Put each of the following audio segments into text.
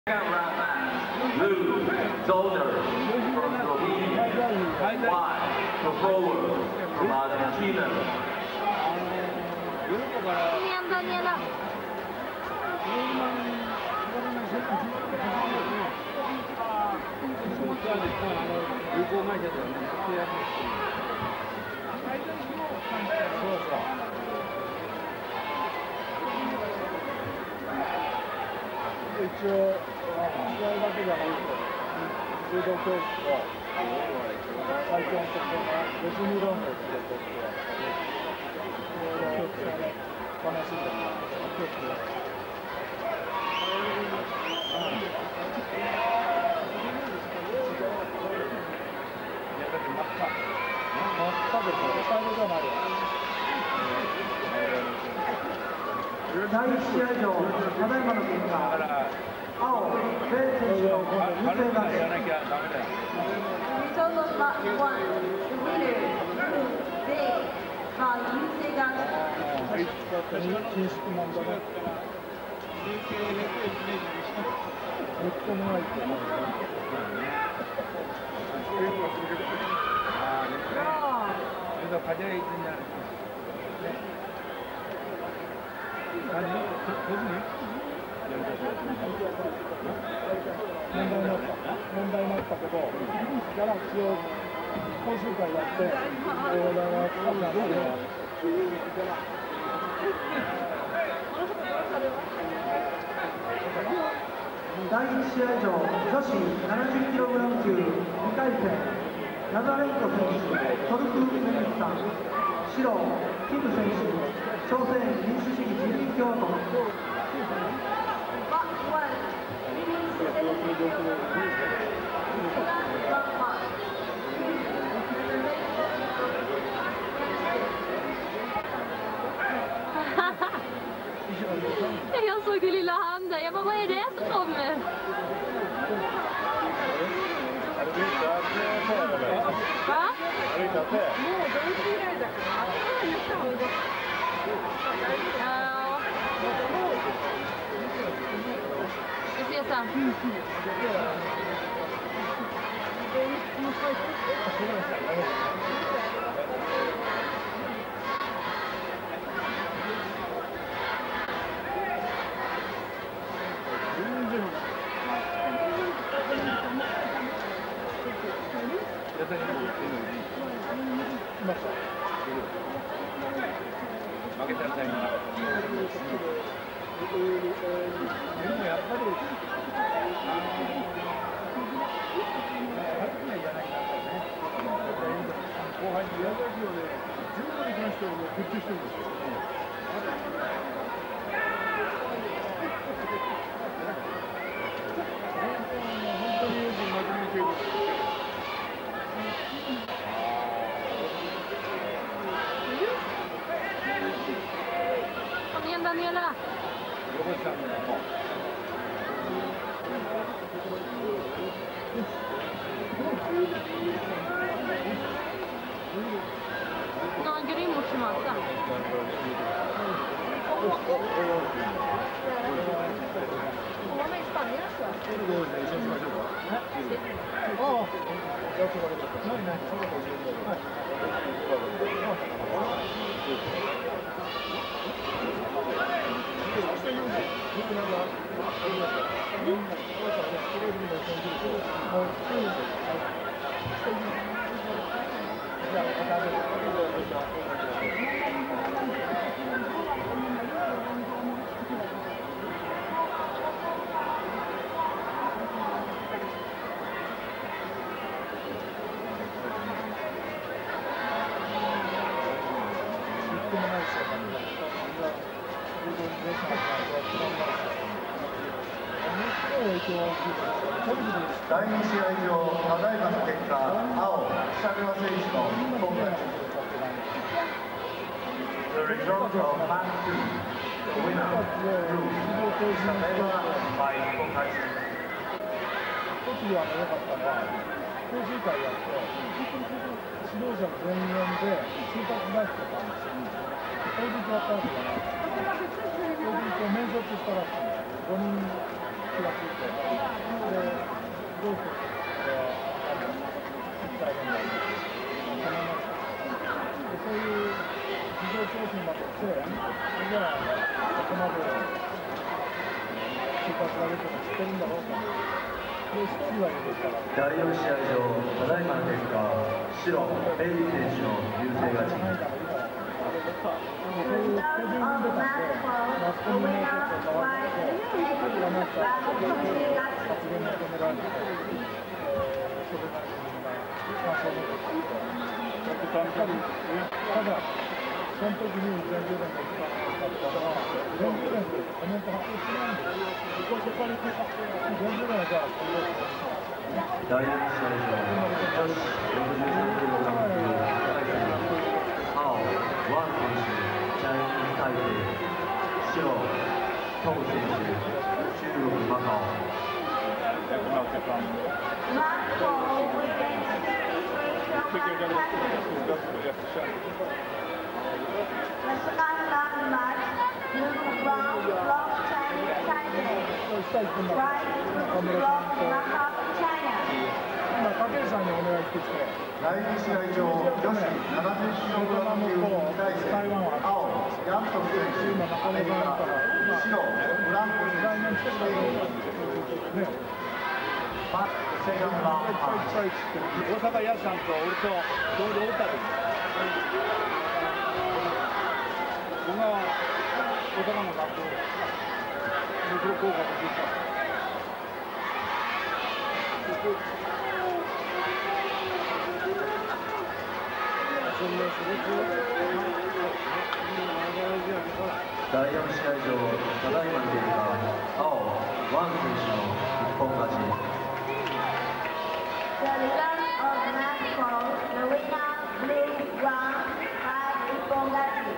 Second round match, blue, Zoller from Slovenia, white, Pavlova from Argentina. Daniela. 一応、試合だけじゃなくて、柔道教室と最強のところが52ラウンドで取って、楽しんでもらって、真っ赤ですよ、最後じゃないよ。 第1試合場、ただいまの結果、青、全選手の優勢がです。 Total but one. The winner, they are using us. 禁止なんだね。めっちゃ長いって思う。그래서 가져야 된다는 아니, 교수님? 問題になったけど、ギャラクシーを講習会やって、俺が高くなって、 第1試合場、女子 70kg 級2回戦、ラザレンコ選手、トルク・メネスさん、白、キム選手、朝鮮民主主義人民共和国。 Jag såg det lilla handen. Jag bara, vad är det som kommer? Va? Vi ses sen. Kom igen Daniela. No, en grym morsmatta. Hon var med i Spanien alltså? Ja, jag tror 第2試合場、ただいまの結果、青、シャルワ選手の今回。The result of match 2, the winner, blue, Shalewa by Kokai. 栃木は良かったのは、講習会やって、指導者の全員呼んで、就活出してたんですよ。当日やったわけじゃない。当日面接したらしいんですよ。5人気がついて、で、どうして、引退なんだろう。そういう事情聴取までして、じゃあ、ここまで出発が出てるの知ってるんだろうか。で、一人はいるから。 第4試合場、ただいまの結果、白、エリー選手の優勢勝ち。 そういう手順に出たんで、マスコミの結構変わって、山下発言が止められて、それなりにみんな、感想を持ってきて。ただ、その時に全柔連が一番多かったのは、全柔連でコメント発表してないんですよ。全柔連はじゃあ、 第4試合場、女子63キログラム級青、ワン選手、チャイニーズタイペイ、白、トウ選手、中国マカオ。 第2試合場、女子70キログラム級2回戦、青、ヤントフ選手、アメリカ、白、ブランコ選手、スペイン。 セカンドラウンド大阪ヤスさんと俺とちょうどおった時、僕が大阪の学校目黒高校で行った第4試合場、ただいまの結果、青、ワン選手の一本勝ち。 The result of match call, the winner, blue, round, by Ippon-gachi.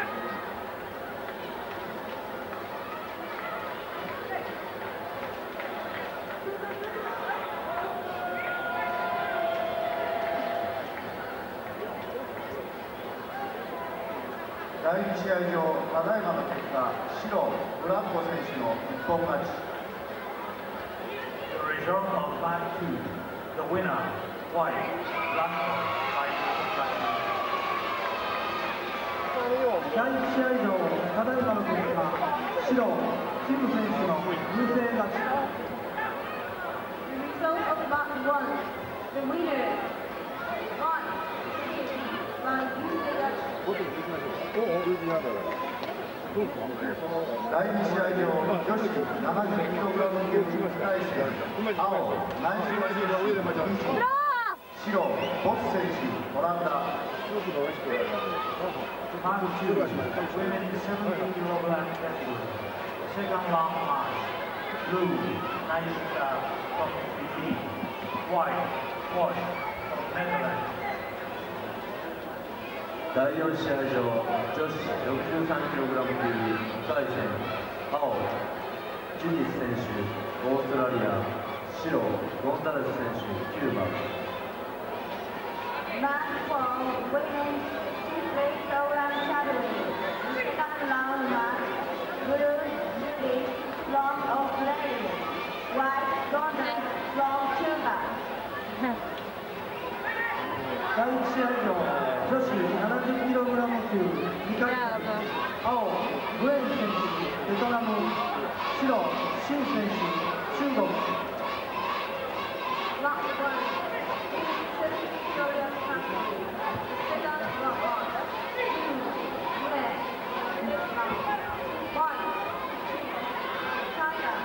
第2試合場、ただいまの結果、白、ブランコ選手の一本勝ち。 The result of match 2, the winner, white, Blanco, by Ippon-gachi. 第1試合場、ただいまの結果、白、キム選手の優勢勝ち。 The result of match 1, the winner, white, by Yusuke-gachi. 第2試合場、女子70キログラム級1回戦、青、ナイジェリア、白、ボス選手、オランダ。 Match 2, women 70 kilogram category. Second round match. Blue, Nigeria from Fiji. White, Bosch from Netherlands. 第4試合場、女子63キログラム級2回戦、青、ジュディス選手、オーストラリア、白、ゴンザレス選手、キューバ。 Match for women's 63 kilogram category. Second round match. Blue, Judy, from Australia. White, Gordon, from Cuba. 第1試合場、女子70キログラム級2回戦、青、グエン選手、ベトナム、白、シン選手、中国。 Match 1. 70 kilogram category. Second round match. Blue, red, Vietnam. White, China.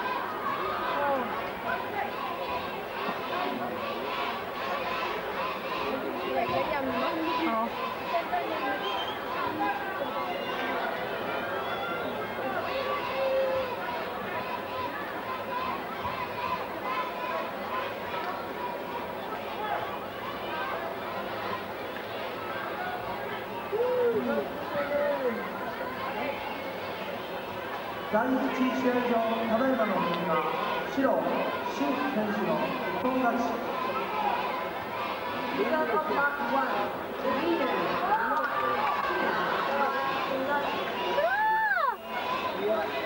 第1試合場、ただいまの結果、白、シン選手の一本勝ち。 Result of match 1. The winner. White,